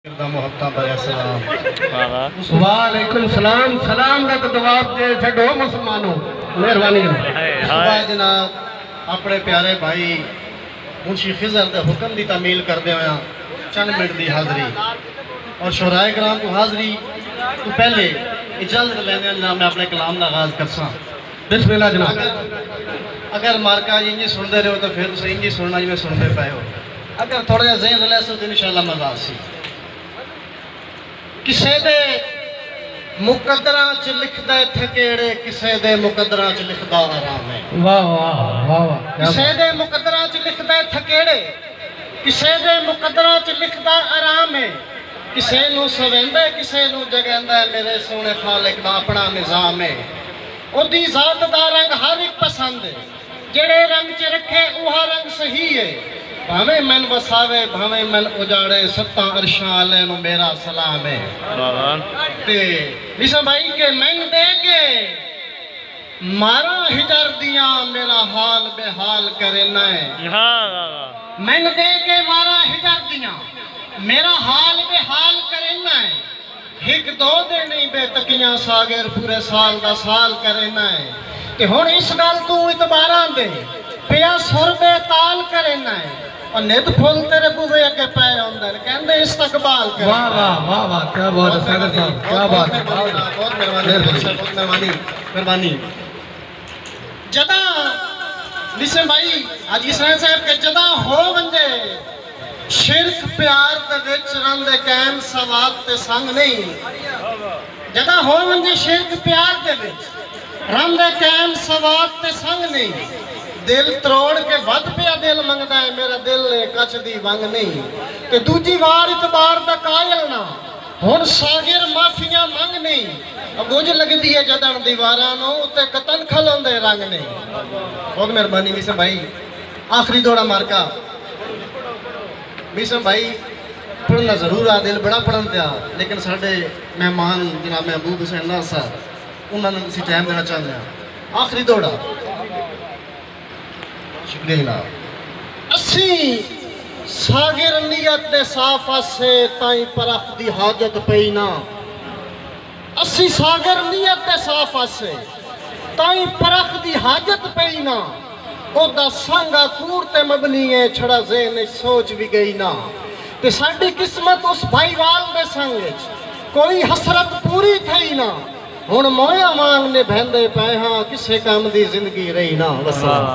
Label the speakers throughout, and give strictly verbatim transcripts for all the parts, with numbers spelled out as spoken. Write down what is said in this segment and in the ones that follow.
Speaker 1: وعلیکم سلام سلام کا جواب دے چھڈو مسلمانوں مہربانی
Speaker 2: جناب اپنے پیارے بھائی منشی خضر دے حکم دی تعمیل کر دے ہویا چند منٹ دی حاضری اور شہرائے کرام کو حاضری تو پہلے اجازت لینے جناب میں اپنے کلام کا آغاز کرساں
Speaker 1: بسم اللہ جناب
Speaker 2: اگر مارکا جی انجی سن دے رہے ہو تو پھر اسے انجی سننا جی میں سن دے پائے ہو اگر تھوڑا جا ذہن رلے سو تو انشاءاللہ مزہ سی کسے دے مقدرہ چ لکھ دے تھکیڑے کسے دے مقدرہ چ لکھ دا آرام ہے
Speaker 1: واہ واہ واہ واہ
Speaker 2: کسے دے مقدرہ چ لکھ دے تھکیڑے کسے دے مقدرہ چ لکھ دا آرام ہے کسے نو سویندے کسے نو جگیندے میرے سونے خالق دا اپنا نظام ہے او دی ذات دا رنگ ہر ایک پسند ہے جڑے رنگ چ رکھے اوہا رنگ صحیح ہے بھامے من وساوے بھامے من اجاڑے ستاں عرشاں لے نو میرا سلام ہے تے نشا بھائی کہ من دے کے مارا ہجر دیاں میرا حال بے حال کرنا ہے من دے کے مارا ہجر دیاں میرا حال بے حال کرنا ہے ہک دو دے نہیں بے تکیاں ساگر پورے سال دا سال کرنا ہے تے ہون اس گال تو اتباراں دے پیا سر بے تال کرنا ہے اور ند پھول تیرے بوے اگے پائے ہوندن کہندے استقبال کرنا
Speaker 1: واہ واہ واہ واہ کیا بات ہے ساگر صاحب کیا بات ہے
Speaker 2: بہت مہربانی مہربانی جدا لسن بھائی آج اسرائیل صاحب کے جدا ہو بندے شرک پیار دے وچ رندے قائم سواد تے سنگ نہیں جدا ہو بندے شرک پیار دے وچ رندے قائم سواد تے سنگ نہیں دل تروڑ کے ود پیا دل منگدا ہے میرا دل کچھ دی ونگ نہیں کہ دوجی وار اتبار دا قائل نہ ہن ساگر معافیاں منگ نہیں اگوج لگ دی ہے جدن دیوارانوں اتے قطن کھلوں دے رنگ نہیں بہت مہربانی میسم بھائی آخری دوڑا مارکا میسم بھائی پڑھنا ضرور آ دل بڑا پڑھن دیا لیکن ساڑھے مہمان جناب محبوب حسین ناز صاحب انہوں نے اسی ٹائم دینا چاہتے ہیں آخری دوڑا شکریہ جناب اسی ساگر نیت دے صافہ سے تائیں پرخ دی حاجت پینا اسی ساگر نیت دے صافہ سے تائیں پرخ دی حاجت پینا او دا سانگا کور تے مبنی ہے چھڑا ذہن سوچ بھی گئی نا تے ساڑی قسمت اس بھائی وال دے سنگج کوئی حسرت پوری تھئی نا ہون مویا مانگ نے بھیندے پائے ہاں کسے کام دی زندگی رہی نا وسلام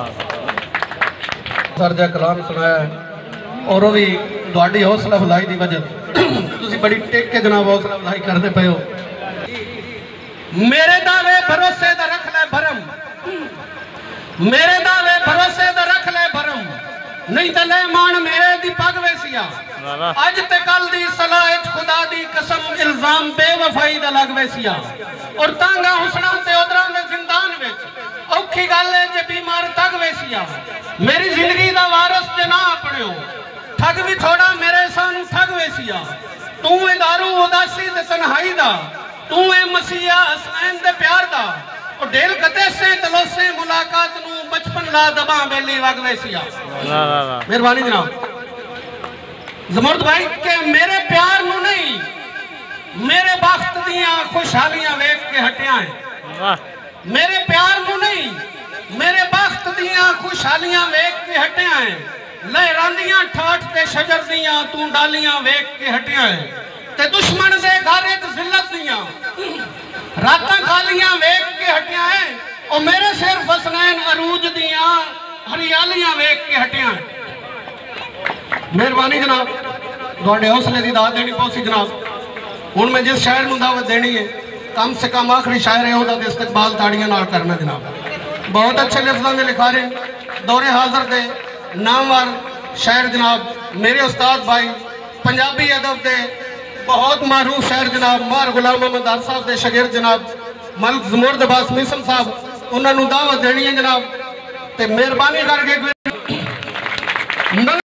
Speaker 1: سرجہ کلام سنایا ہے اور وہ بھی دوڑی حوصلہ بھلائی دی وجہ تسی بڑی ٹیک کے جناب حوصلہ بھلائی کر دے پہے ہو میرے دعوے بھروسے دا رکھ لے بھرم میرے دعوے بھروسے دا رکھ لے بھرم نہیں تے لے مان میرے دی پاگ ویسیا آج تے کل دی صلاحت خدا دی قسم الزام بے وفائی دا لگ ویسیا اور تانگا حسنہ تے ادران دے زندان ویچ اوکھی گالے جے بیمار تگ ویسیا میری زندگی دا وارث جنا اپنے ہو ٹھگ بھی تھوڑا میرے سانو ٹھگ ویسیا تو اے دارو اداسی دے تنہائی دا تو اے مسیحہ حسنین دے پیار دا اور ڈیل کتے سے تلو سے ملاقات نو بچپن لا دباں بیلی وگ ویسیا مہربانی جناب زمرد بھائی کہ میرے پیار نو نہیں میرے بخت دیاں خوشحالیاں ویک کے ہٹیاں ہیں میرے پیار نو نہیں میرے بخت دیاں خوشحالیاں ویک کے ہٹیاں ہیں لہراندیاں ٹھاٹ تے شجر دیاں تو ڈالیاں ویک کے ہٹیاں ہیں تے دشمن دے گھارت ذلت دیاں راتاں کھالیاں ویک کے ہٹیاں ہیں اور میرے صرف حسنین عروج دیاں ہریالیاں ویک کے ہٹیاں ہیں مہربانی جناب دوڑے حوصلے دی دعوت دینی پوسی جناب ان میں جس شاعر نو دعوت دینی ہے کم سے کم آخری شاعر ہے ہوتا دے استقبال تاڑیاں نال کرنا جناب بہت اچھے لفظوں میں لکھا رہے ہیں دور حاضر دے نامور شاعر جناب میرے استاد بھائی پنجابی ادب دے بہت معروف شاعر جناب مار غلام محمد دار صاحب دے شاگرد جناب ملک زمرد عباس میسم صاحب انہوں نے دعوت دینی ہے جناب تے مہربانی کر کے